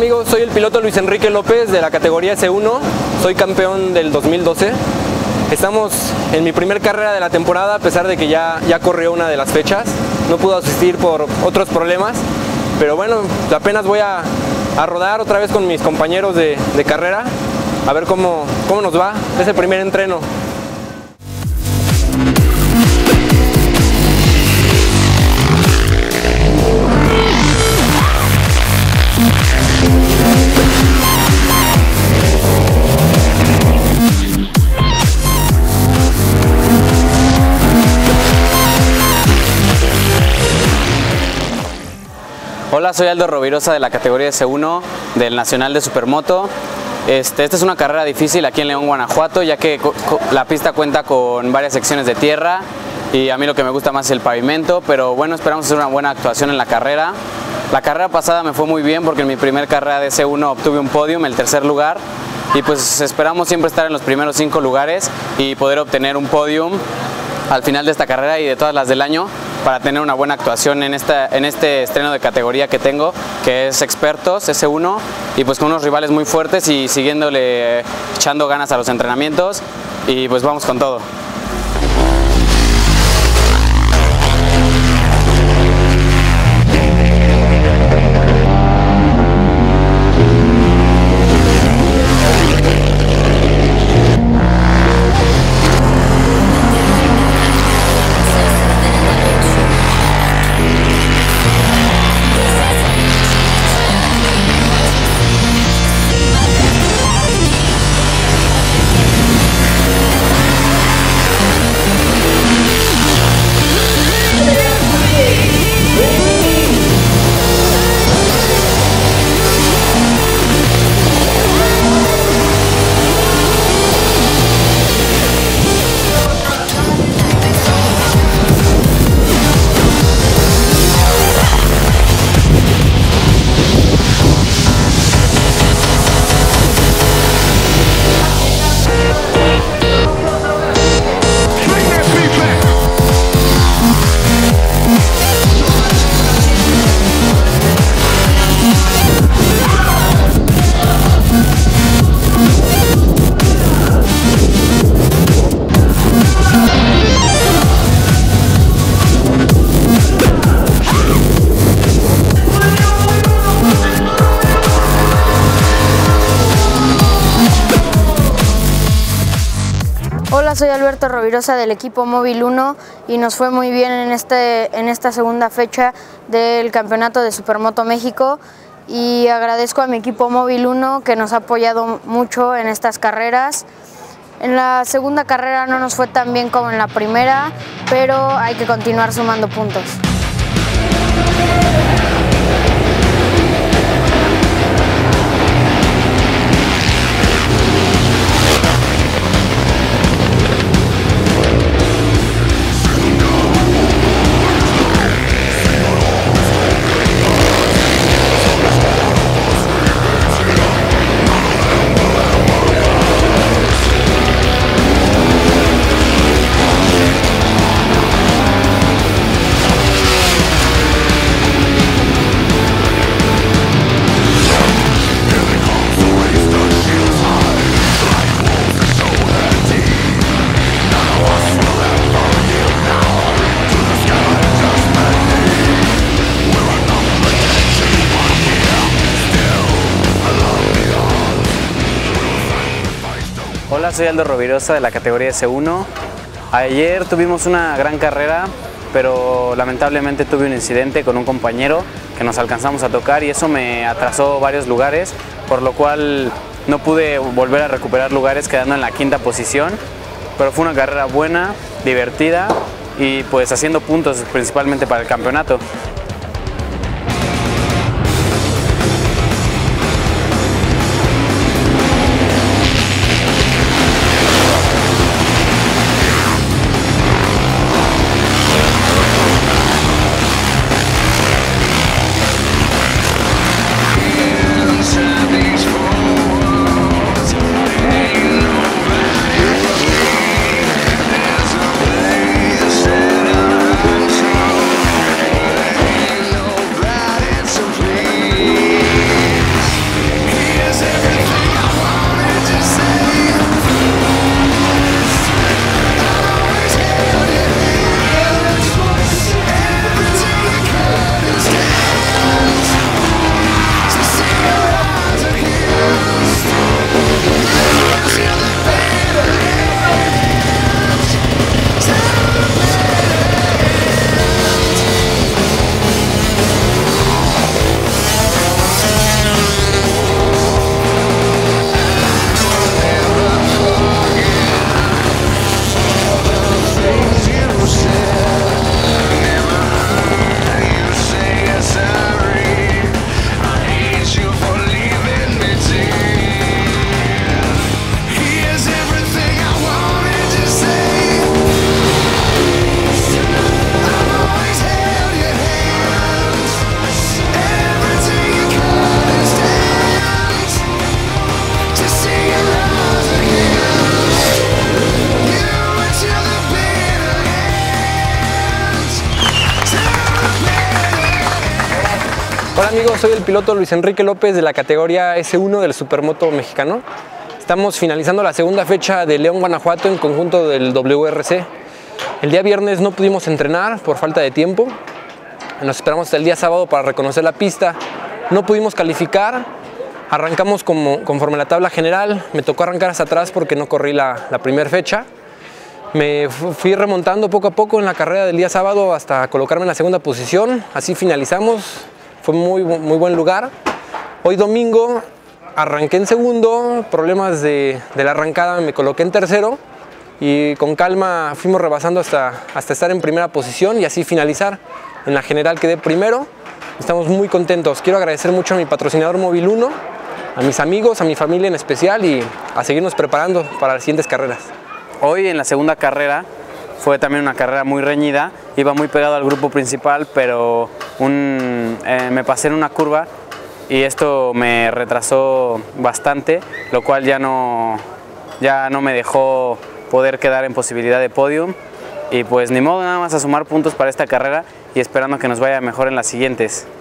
amigos? Soy el piloto Luis Enrique López de la categoría S1, soy campeón del 2012. Estamos en mi primer carrera de la temporada, a pesar de que ya corrió una de las fechas. No pudo asistir por otros problemas, pero bueno, apenas voy a rodar otra vez con mis compañeros de carrera, a ver cómo nos va. Es el primer entreno. Hola, soy Aldo Rovirosa de la categoría S1 del Nacional de Supermoto. Esta es una carrera difícil aquí en León, Guanajuato, ya que la pista cuenta con varias secciones de tierra y a mí lo que me gusta más es el pavimento, pero bueno, esperamos hacer una buena actuación en la carrera. La carrera pasada me fue muy bien porque en mi primer carrera de S1 obtuve un podium, el tercer lugar, y pues esperamos siempre estar en los primeros 5 lugares y poder obtener un podium al final de esta carrera y de todas las del año, para tener una buena actuación en este estreno de categoría que tengo, que es Expertos S1, y pues con unos rivales muy fuertes y siguiéndole echando ganas a los entrenamientos, y pues vamos con todo. Hola, soy Alberto Rovirosa del equipo Móvil 1 y nos fue muy bien en esta segunda fecha del Campeonato de Supermoto México, y agradezco a mi equipo Móvil 1 que nos ha apoyado mucho en estas carreras. En la segunda carrera no nos fue tan bien como en la primera, pero hay que continuar sumando puntos. Hola, soy Aldo Rovirosa de la categoría S1. Ayer tuvimos una gran carrera, pero lamentablemente tuve un incidente con un compañero que nos alcanzamos a tocar y eso me atrasó varios lugares, por lo cual no pude volver a recuperar lugares, quedando en la 5ª posición. Pero fue una carrera buena, divertida y pues haciendo puntos principalmente para el campeonato. amigos? Soy el piloto Luis Enrique López de la categoría S1 del Supermoto mexicano. Estamos finalizando la segunda fecha de León, Guanajuato en conjunto del WRC. El día viernes no pudimos entrenar por falta de tiempo. Nos esperamos hasta el día sábado para reconocer la pista. No pudimos calificar. Arrancamos conforme la tabla general. Me tocó arrancar hasta atrás porque no corrí la primera fecha. Me fui remontando poco a poco en la carrera del día sábado hasta colocarme en la segunda posición. Así finalizamos. Fue muy buen lugar. Hoy domingo arranqué en segundo. Problemas de la arrancada, me coloqué en tercero. Y con calma fuimos rebasando hasta estar en primera posición y así finalizar. En la general quedé primero. Estamos muy contentos. Quiero agradecer mucho a mi patrocinador Móvil 1, a mis amigos, a mi familia en especial y a seguirnos preparando para las siguientes carreras. Hoy en la segunda carrera fue también una carrera muy reñida, iba muy pegado al grupo principal, pero me pasé en una curva y esto me retrasó bastante, lo cual ya no me dejó poder quedar en posibilidad de podium. Y pues ni modo, nada más a sumar puntos para esta carrera y esperando que nos vaya mejor en las siguientes.